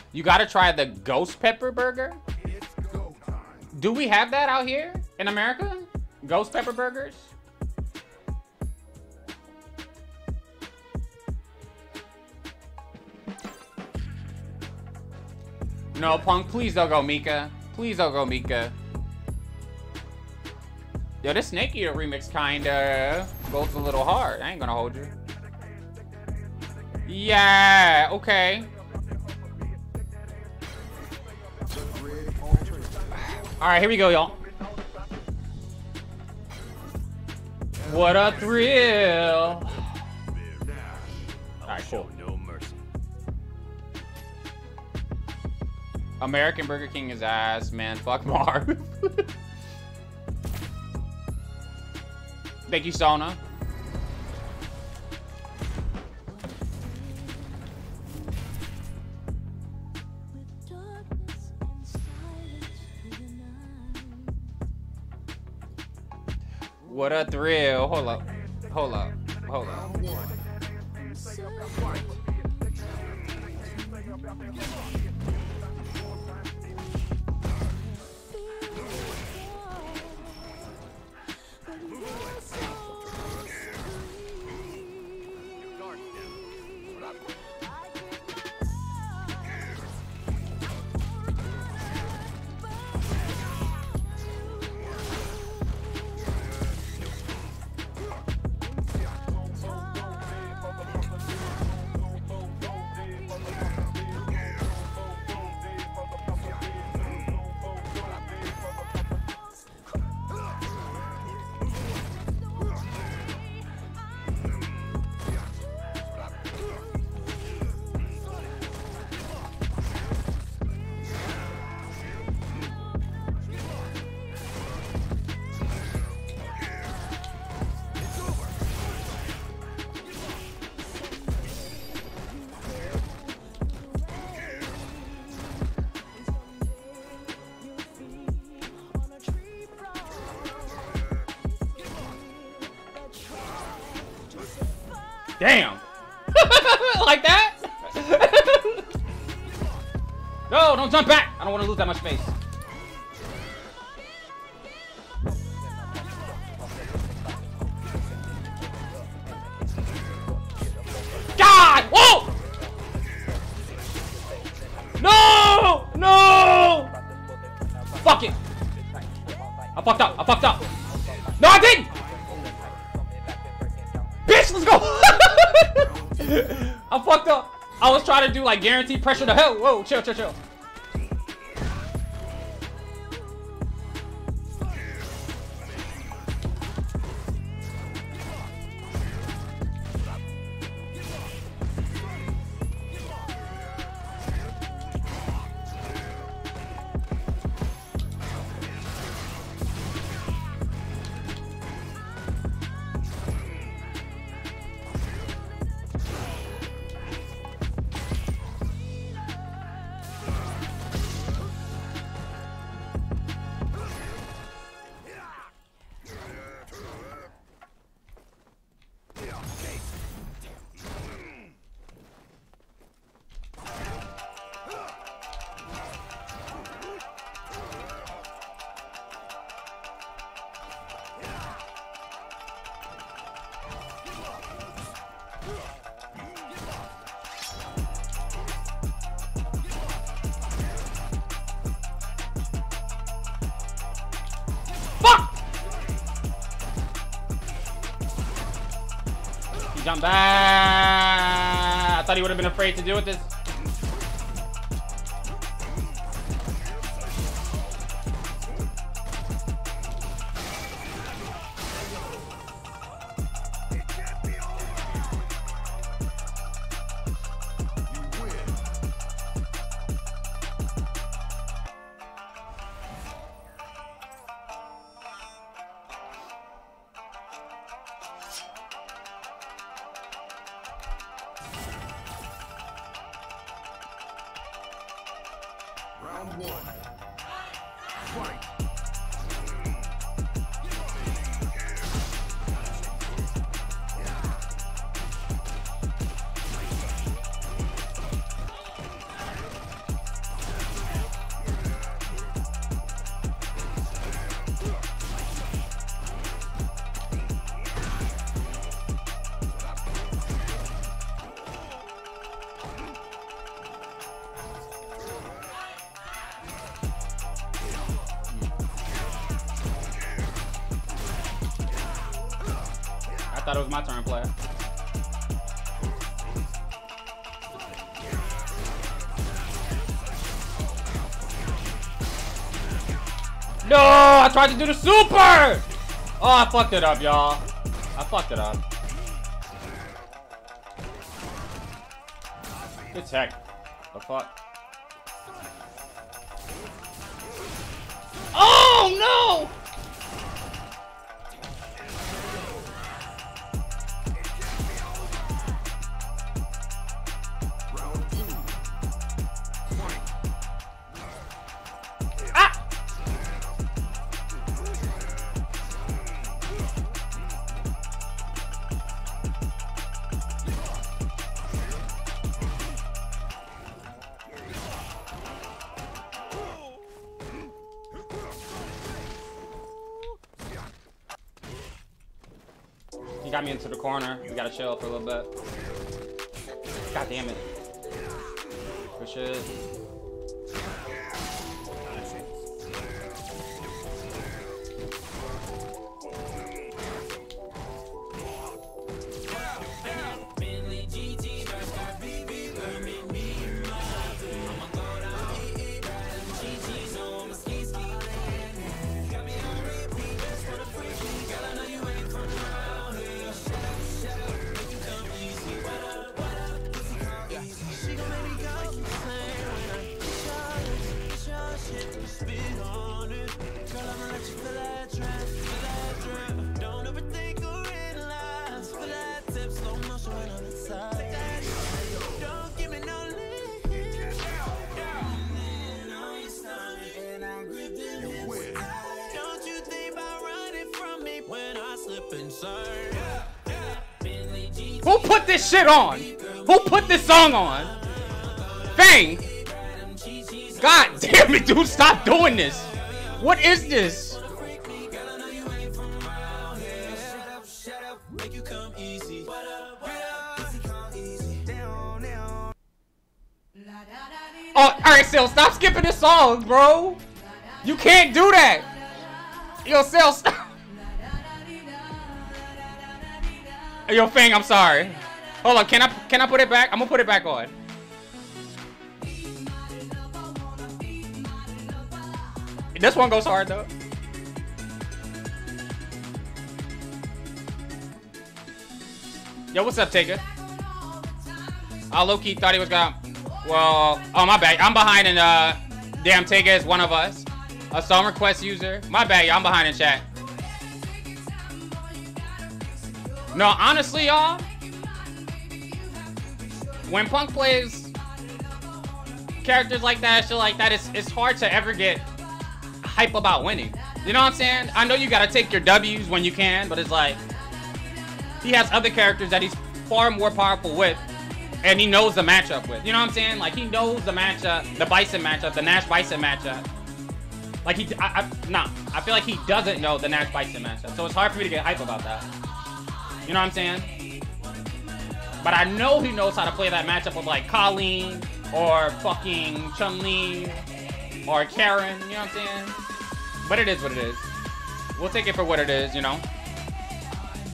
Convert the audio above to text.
You gotta try the ghost pepper burger. Do we have that out here in America? Ghost pepper burgers? No, Punk, please don't go Mika. Please don't go Mika. Yo, this Snake Eater remix kinda goes a little hard. I ain't gonna hold you. Yeah, okay. Alright, here we go, y'all. What a thrill. Alright, cool. American Burger King is ass, man. Fuck Marv. Thank you, Sona. What a thrill. Hold up. Hold up. Hold up. Damn! Like that? No, don't jump back! I don't want to lose that much space. God! Whoa! No! No! Fuck it! I fucked up. I fucked up. No, I didn't! Bitch, let's go! I fucked up. I was trying to do like guaranteed pressure to hell. Whoa, chill, chill, chill. Jump back! I thought he would have been afraid to deal with this. Round one. Fight. thought it was my turn, player. No, I tried to do the super! Oh, I fucked it up, y'all. I fucked it up. Good tech. The fuck? Oh, no! He got me into the corner. We gotta chill for a little bit. God damn it. Good shit. Who put this shit on? Who put this song on? Fang! God damn it, dude, stop doing this! What is this? Oh, alright, Sil, stop skipping this song, bro! You can't do that! Yo, Sil, stop! Yo, Fang, I'm sorry. Hold on, can I put it back? I'm gonna put it back on. This one goes hard though. Yo, what's up, Taker? I low-key thought he was gonna. Well, oh my bad. I'm behind in damn Taker is one of us. A song request user. My bad, y'all. I'm behind in chat. No, honestly, y'all, when Punk plays characters like that, shit like that, it's hard to ever get hype about winning. You know what I'm saying? I know you gotta take your W's when you can, but it's like, he has other characters that he's far more powerful with, and he knows the matchup with. You know what I'm saying? Like, he knows the matchup, the Bison matchup, the Nash Bison matchup. Like, I feel like he doesn't know the Nash Bison matchup, so it's hard for me to get hype about that. You know what I'm saying? But I know he knows how to play that matchup with like Colleen or fucking Chun-Li or Karen, you know what I'm saying? But it is what it is. We'll take it for what it is, you know?